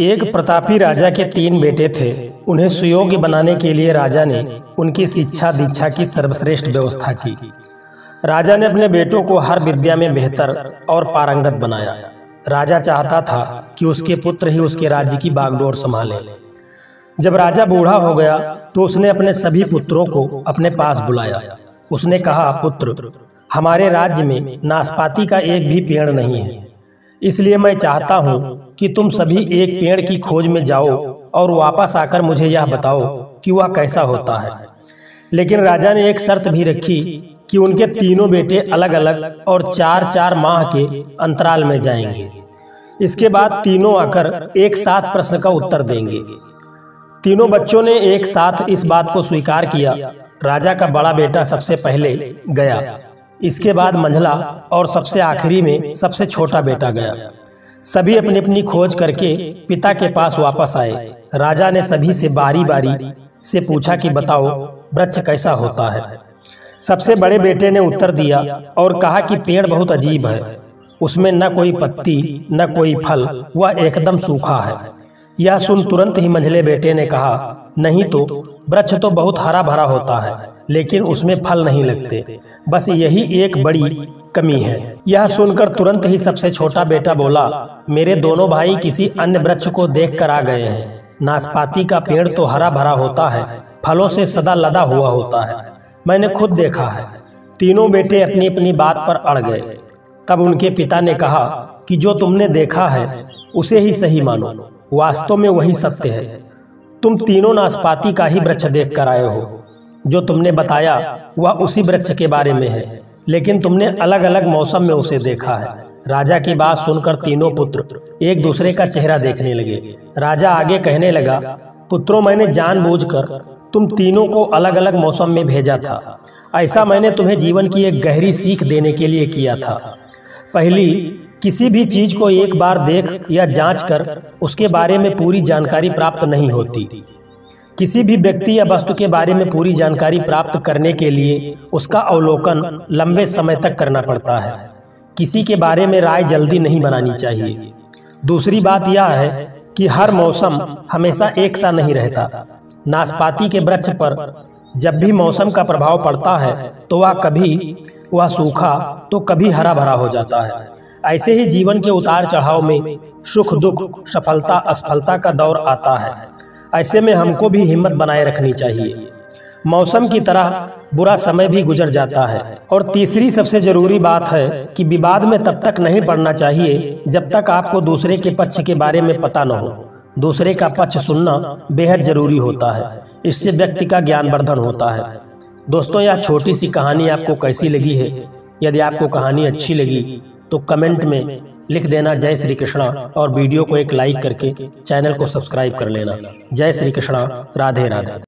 एक प्रतापी राजा के 3 बेटे थे। उन्हें सुयोग्य बनाने के लिए राजा ने उनकी शिक्षा दीक्षा की सर्वश्रेष्ठ व्यवस्था की। राजा ने अपने बेटों को हर विद्या में बेहतर और पारंगत बनाया। राजा चाहता था कि उसके पुत्र ही उसके राज्य की बागडोर संभालें। जब राजा बूढ़ा हो गया तो उसने अपने सभी पुत्रों को अपने पास बुलाया। उसने कहा, पुत्र, हमारे राज्य में नाशपाती का एक भी पेड़ नहीं है, इसलिए मैं चाहता हूँ कि तुम सभी एक पेड़ की खोज में जाओ और वापस आकर मुझे यह बताओ कि वह कैसा होता है। लेकिन राजा ने एक शर्त भी रखी कि उनके तीनों बेटे अलग अलग और 4-4 माह के अंतराल में जाएंगे। इसके बाद तीनों आकर एक साथ प्रश्न का उत्तर देंगे। तीनों बच्चों ने एक साथ इस बात को स्वीकार किया। राजा का बड़ा बेटा सबसे पहले गया, इसके बाद मंझला और सबसे आखिरी में सबसे छोटा बेटा गया। सभी अपनी अपनी खोज करके पिता के पास वापस आए। राजा ने सभी से बारी बारी से पूछा कि बताओ, वृक्ष कैसा होता है। सबसे बड़े बेटे ने उत्तर दिया और कहा कि पेड़ बहुत अजीब है, उसमें न कोई पत्ती न कोई फल, वह एकदम सूखा है। यह सुन तुरंत ही मंझले बेटे ने कहा, नहीं तो वृक्ष तो बहुत हरा भरा होता है, लेकिन उसमें फल नहीं लगते, बस यही एक बड़ी कमी है। यह सुनकर तुरंत ही सबसे छोटा बेटा बोला, मेरे दोनों भाई किसी अन्य वृक्ष को देखकर आ गए हैं। नाशपाती का पेड़ तो हरा भरा होता है, फलों से सदा लदा हुआ होता है, मैंने खुद देखा है। तीनों बेटे अपनी अपनी बात पर अड़ गए। तब उनके पिता ने कहा कि जो तुमने देखा है उसे ही सही मानो, वास्तव में वही सत्य है। तुम तीनों नाशपाती का ही वृक्ष देख कर आए हो। जो तुमने बताया वह उसी वृक्ष के बारे में है, लेकिन तुमने अलग अलग मौसम में उसे देखा है। राजा की बात सुनकर तीनों पुत्र एक दूसरे का चेहरा देखने लगे। राजा आगे कहने लगा, पुत्रों, मैंने जानबूझकर तुम तीनों को अलग अलग मौसम में भेजा था। ऐसा मैंने तुम्हें जीवन की एक गहरी सीख देने के लिए किया था। पहली, किसी भी चीज को एक बार देख या जांच कर उसके बारे में पूरी जानकारी प्राप्त नहीं होती। किसी भी व्यक्ति या वस्तु के बारे में पूरी जानकारी प्राप्त करने के लिए उसका अवलोकन लंबे समय तक करना पड़ता है। किसी के बारे में राय जल्दी नहीं बनानी चाहिए। दूसरी बात यह है कि हर मौसम हमेशा एक सा नहीं रहता। नाशपाती के वृक्ष पर जब भी मौसम का प्रभाव पड़ता है तो वह सूखा तो कभी हरा भरा हो जाता है। ऐसे ही जीवन के उतार चढ़ाव में सुख दुख, सफलता असफलता का दौर आता है। ऐसे में हमको भी हिम्मत बनाए रखनी चाहिए। मौसम की तरह बुरा समय भी गुजर जाता है। और तीसरी सबसे जरूरी बात है कि विवाद में तब तक नहीं पड़ना चाहिए जब तक आपको दूसरे के पक्ष के बारे में पता न हो। दूसरे का पक्ष सुनना बेहद जरूरी होता है, इससे व्यक्ति का ज्ञानवर्धन होता है। दोस्तों, यह छोटी सी कहानी आपको कैसी लगी है? यदि आपको कहानी अच्छी लगी तो कमेंट में लिख देना जय श्री कृष्णा और वीडियो को एक लाइक करके चैनल को सब्सक्राइब कर लेना। जय श्री कृष्णा, राधे राधे।